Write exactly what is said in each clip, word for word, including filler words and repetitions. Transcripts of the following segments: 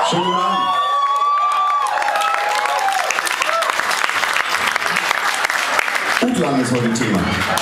Schönen guten Abend. Utlan ist heute Thema.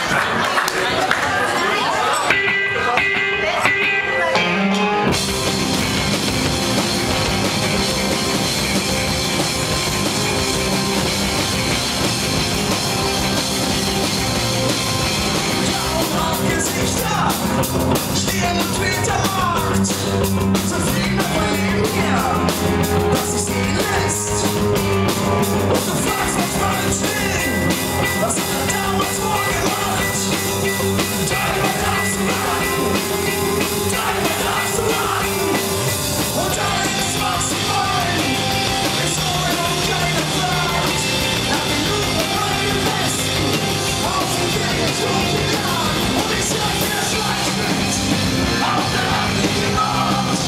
Stehen und Wintermarkt, zufrieden auf mein Leben her, was sich sehen lässt. Und du fragst, was war denn stehen, was hat er damals vorgemacht? Darüber darfst du warten, darüber darfst du warten. Und alles, was sie wollen, ist ohne und keiner fragt. Nach den Lupen meinem Westen, auf dem Weg ins dunkle Land. Und ich sag dir, schleich mit, auf der amtlichen Ort.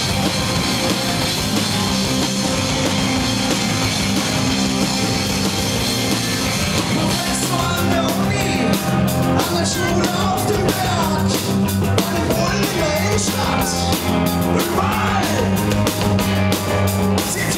Professor an der Uni, an der Schule auf dem Berg, bei den Bullen in der Innenstadt, überall. Sie